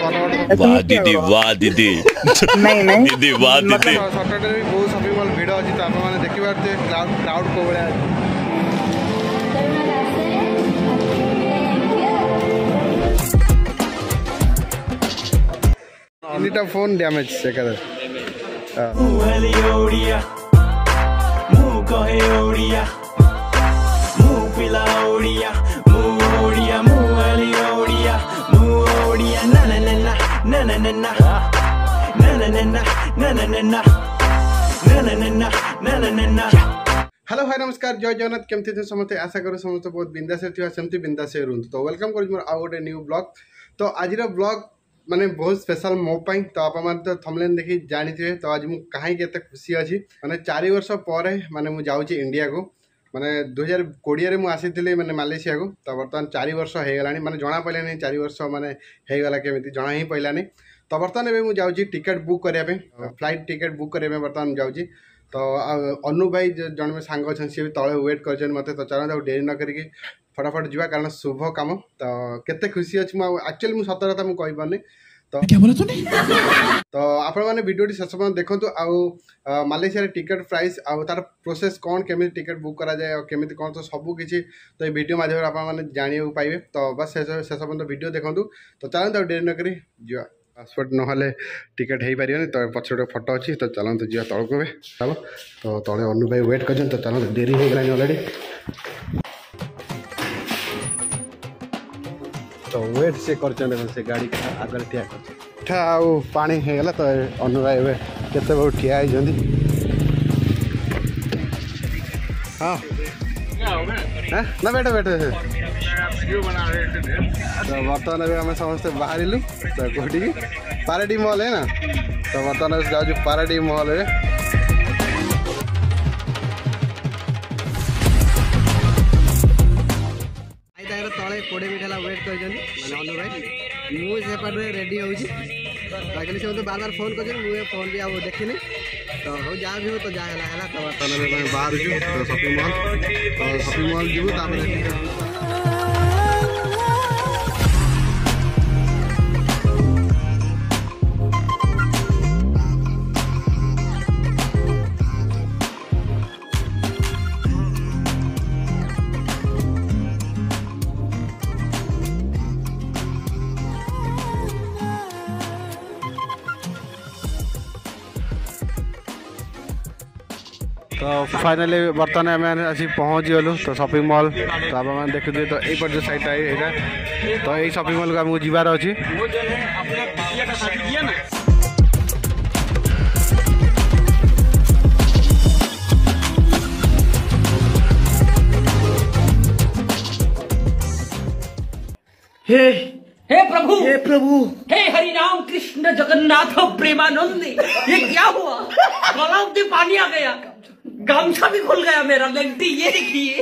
वाह दीदी वाह दीदी नहीं नहीं दीदी वाह दीदी सटरडे भी बहुत शॉपिंग मॉल भिड़ अच्छी तो आपने देखिए क्राउड को भाया इनिटा फोन डैमेज से कर हेलो हाय नमस्कार जय जगन्नाथ केमती थे समस्ते आशा करूँ समस्त बहुत बिंदास सेमती बिंदास रुहतु तो वेलकम कर आउ गोटे न्यू ब्लॉग तो आज ब्लॉग माने बहुत स्पेशल मो पाई तो आप तो थंबनेल देखि जानी थे तो आज मुझे कहीं केते खुशी अच्छी माने 4 वर्ष पर माने मुझे जाऊँ इंडिया को माने 2020 में आसी माने मालेशिया को तो बर्तमान 4 वर्ष हो गला माने जना पड़ा नहीं 4 वर्ष माने हो गला केमी जना ही पड़ा नहीं तो बर्तमान एवं मुझे टिकट बुक करने फ्लाइट टिकट बुक करने बर्तमान जाऊँगी तो अनु भाई जन में सांग अच्छे सी भी तले वेट कर मत तो चलो डेरी न करी फटाफट जावा कारण शुभ काम तो केते खुशी अच्छी एक्चुअली मुझे सत कथा मुझे कहीपारे तो क्या बोला तूने तो आपण मैंने वीडियो शेष पर्यंत देखो आउ मालेशिया टिकट प्राइस आउ तार प्रोसेस कौन केमी टिकट बुक करा जाए और केमी कौन तो सब किसी तो ये वीडियो माध्यम आपने जाना पाइबे तो बस शेष पर्यंत वीडियो देखूँ तो चलते डेरी न करी जा पासपोर्ट ना टिकेट हो पारे तो पक्ष गोटे फटो अच्छी तो चलते जा तौक चलो तो तले अनु भाई वेट कर तो चलते डेरी हो गला अलरेडी तो वेट से कर से गाड़ी आगे ठिया कर आउ पानी होगा तो अनु भाई केते बहुत ठिया हाँ ना बैठो बैठो तो बर्तमान अभी आम समस्ते बाहर तो कौटी पाराडी मॉल है ना तो बर्तमान जाऊँ पाराडी मॉल में तले 20 मिनट है वेट कर अनु भाई मुझे रेडी हो से बार बार फोन कर फोन भी अब देखनी तो हो जहाँ भी हो तो जहाँ है तो बर्तमान बाहर तो शॉपिंग मॉल जीव तो फाइनाली बर्तमान आम आसी पहुँच गलु तो शॉपिंग मॉल तो आप देखिए तो यही जो साइड है तो यही शॉपिंग मॉल को आमको जीवार अच्छी हे प्रभु हे हरि राम कृष्ण जगन्नाथ प्रेमानंद ये क्या हुआ गलाव में पानी आ गया गामछा भी खुल गया मेरा लेंटी ये देखिए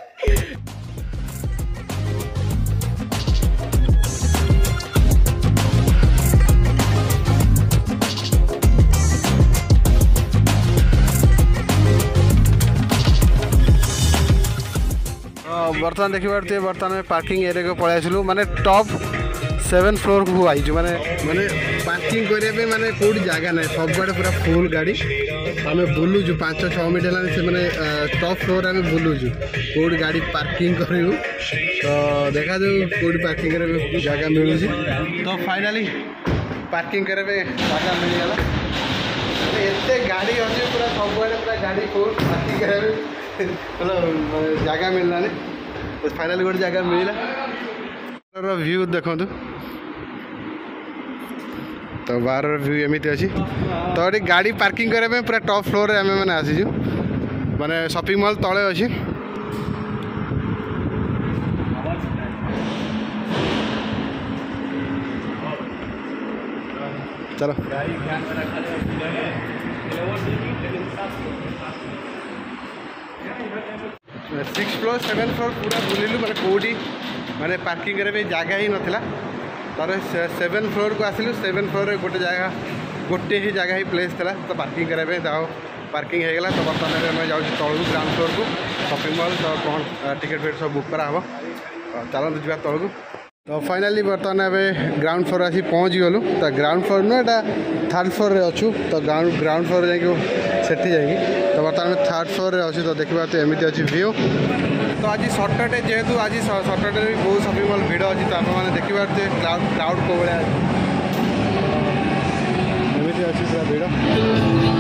बर्तमान देखिए बर्तमान पार्किंग एरिया को पलू माने टॉप 7 फ्लोर को आई माने माने पार्किंग करने माने कोई जगह ना सब बड़े पूरा फुल गाड़ी आम बुलूचु 5-6 मिनट है से मैंने टॉप फ्लोर आम बुलूचु कौट गाड़ी पार्किंग करूँ तो देखा जाऊ कौट पार्किंग जगह मिलूँ तो फाइनाली पार्किंग करे जगह मिलगला एत गाड़ी अच्छे पूरा सब पूरा गाड़ी फुल पार्किंग मतलब जगह मिललानी तो फाइनाली गोटे जगह मिलला व्यू देखो तो बाहर व्यू एमती अच्छी तो ये गाड़ी पार्किंग करने पूरा टॉप फ्लोर आम मैंने आसीचु माने शॉपिंग मॉल तले अच्छी चलो 6 फ्लोर 7 फ्लोर पूरा बुलिलु माने कोडी माने पार्किंग करे जगह ही नथिला तार 7 फ्लोर को आसिलु 7 फ्लोर रे गोटे ही जगह ही प्लेस था तो पार्किंग करे जाओ पार्किंग हो गला तो बर्तमान मैं जाऊँ तलू ग्राउंड फ्लोर को शॉपिंग मॉल तो कौन टिकेट फेट सब बुक करा चलते जा तलू तो फाइनाली बर्तमान एवं ग्राउंड फ्लोर आसी पहुँच गलु तो ग्राउंड फ्लोर नुह एटा थर्ड फ्लोर रे अच्छु तो ग्राउंड फ्लोर जाकि तो बर्तमान थर्ड फ्लोर रे अच्छी तो देखा तो एमती अच्छी व्यू तो आज सटरडे जेहेतु आज सटरडे भी बहुत शॉपिंग मॉल भिड़ अच्छी तो आपने देखिए क्राउड को भाया एमती अच्छी पूरा भिड़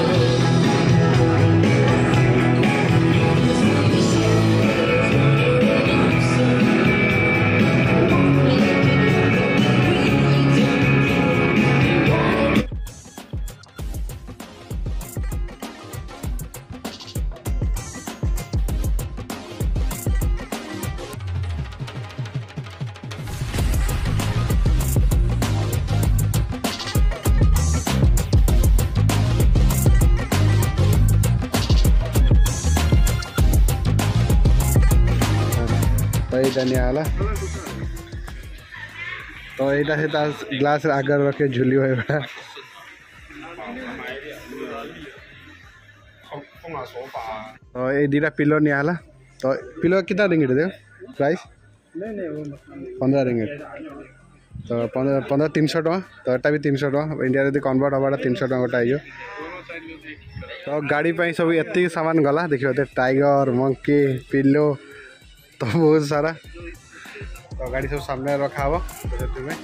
निआला तो यहाँ से तार ग्लास आगर रखे झुली हुए बड़ा तो ये दीटा पिलो निआला तो पिलो कितना रिंगिट दे प्राइस 15 रिंगिट तो 15 300 टका तो यहाँ भी 300 टका इंडिया यदि कन्वर्ट हवा 300 टका गोटा हो तो गाड़ी सब एति सामान गला देखिए टाइगर मंकी पिलो तो बहुत सारा तो गाड़ी सब सामने रखा हो तो में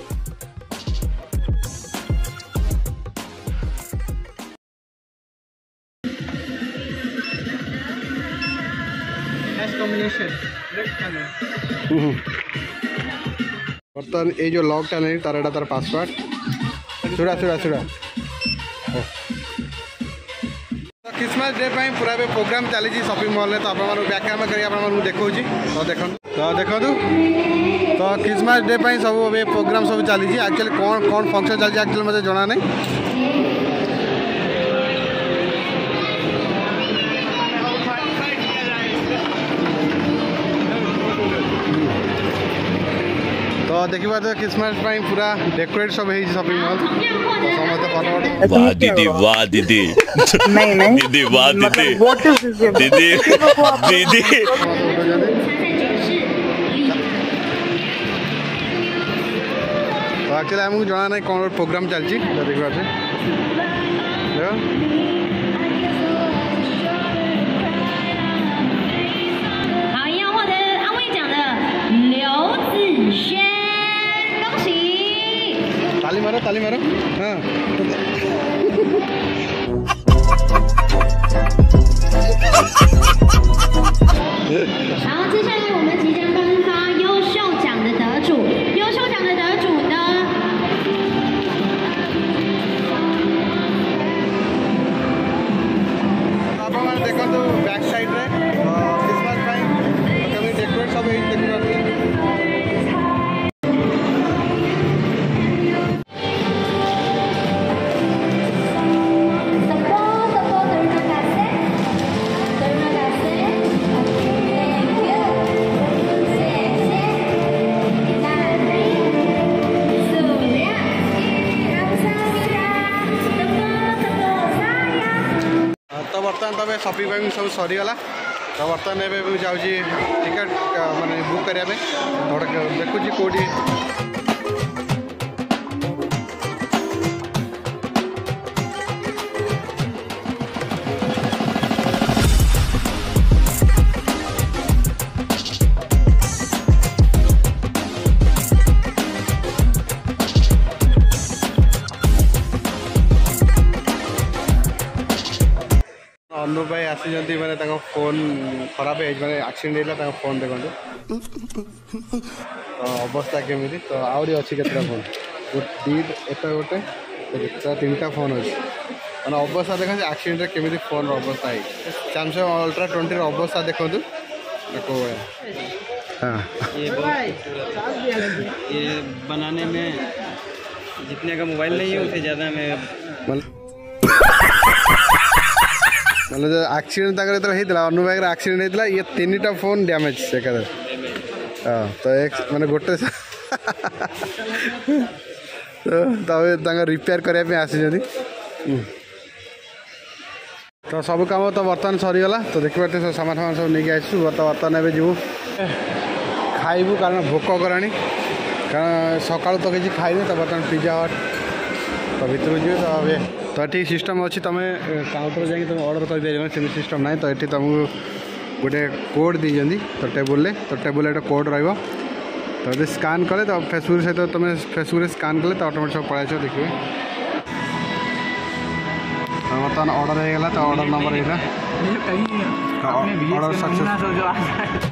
बर्तमान ये जो लॉकटा नहीं तार पासवर्ड सुड़ा क्रिसमस डे पूरा प्रोग्राम चली शॉपिंग मॉल में तो आप बैक कैमेरा कर देखा तो देखो तो क्रिसमस डे सब प्रोग्राम सब चली एक्चुअली कौन फंक्शन चलती एक्चुअली मुझे जना नहीं तो देखिए तो क्रिसमस पूरा डेकोरेट सब है शॉपिंग मॉल वाह दीदी वाह दीदी नहीं दीदी वाह दीदी दीदी दीदी तो एक्चुअली आमको जना ना कौन प्रोग्राम चलती देखा ताली मारो हाँ देखो तो बैक साइड रे क्रिसमस डेकोरेट सब देखो तो बर्तमान तब शॉपिंग वॉपिंग सब सरीगला तो बर्तमान एवं जाऊँगी टिकेट माने बुक करने देखुची कौटी अनुप भाई आसी मैंने फोन खराब है मैंने एक्सीडेंट होता फोन देखो तो अवस्था केमी तो आहरी अच्छी केतटा फोन गोटे तीन टा फोन अच्छे मैंने अवस्था देखा एक्सीडेंट केमी फोन अवस्था है सैमसंग अल्ट्रा 20 अवस्था देखो हाँ ये बनाने में जितने का मोबाइल नहीं है उससे ज़्यादा में मतलब एक्सीडेंट होता अनुप भाई एक्सीडेंट होता ये 3टा फोन डैमेज से हाँ तो एक मैंने गोटे तो रिपेयर करने आसी तो सब काम तो बर्तमान सरीगला तो देखिए सामान फामान सब नहीं आसू बर्तमान जीव खाइबू कारण भोक करानी कारण सकाल तो किसी खाई तो बर्तमान पिज्जा हट तो भर जी तो ये सिस्टम अच्छी तुम काउंटर जाकि तुम ऑर्डर कर सेम सिस्टम ना तो ये तुमको गोटे कोड दी तो टेबुल एक कोड रहा तो ये स्कान कले तो फेसबुक सहित तुम फेसबुक स्कान कले तो ऑटोमेटिक सब पलैस देखिए बर्तमान ऑर्डर होगा तो ऑर्डर नंबर यहाँ ऑर्डर सक्सेस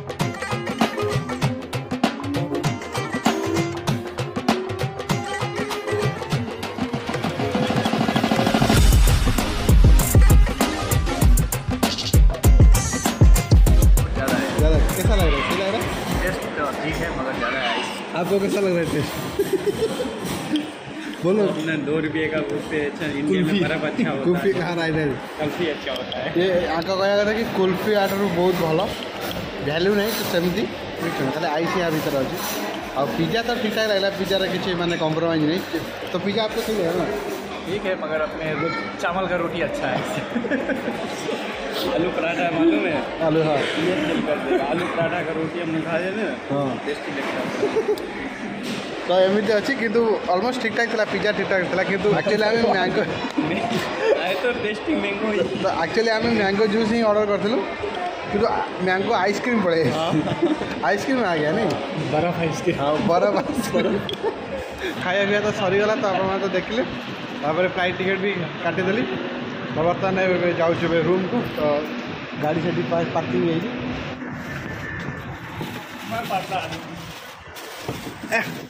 कैसा लग रहा है? टेस्ट तो ठीक है मगर ज़्यादा है। आपको कैसा लग रहा है टेस्ट? बोलो। अपना 2 रुपये का कुल्फी अच्छा इंडिया में बर्फ अच्छा होता कुल्फी है। कहाँ रहा कुल्फी अच्छा होता है। ये आका कहया कथा कि कुल्फी आटर बहुत भल भैल्यू नहीं तो सेमती खाली आईस यहाँ भीतर अच्छी आ पिज्जा तो ठीक ठाक लगे पिज्जार किसी माने कॉम्प्रोमाइज नहीं तो पिज्जा आपको सही लगा ना? ठीक है मगर अपने चावल का रोटी अच्छा है। आलू पराठा मालूम है? आलू हाँ ये दिल कर देगा। आलू पराठा का रोटी हम खा जाए हाँ टेस्टी लगता है। तो एमती अच्छी कि ऑलमोस्ट ठीक ठाक था पिज्जा ठीक ठाक था कि एक्चुअली आम मैंगो आए तो टेस्टी मैंगो ही तो एक्चुअली आम मैंगो जूस ही ऑर्डर करूँ कि मैंगो आइसक्रीम पड़े आइसक्रीम आ गया नहीं बर्फ आइसक्रीम। हाँ बर्फ आइसक्रीम खाया पिया तो सरीगला तो आप तो देखिले फ्लाइट टिकेट भी काटिदेली तो बर्तमान जाऊँ रूम को तो गाड़ी से पार्किंग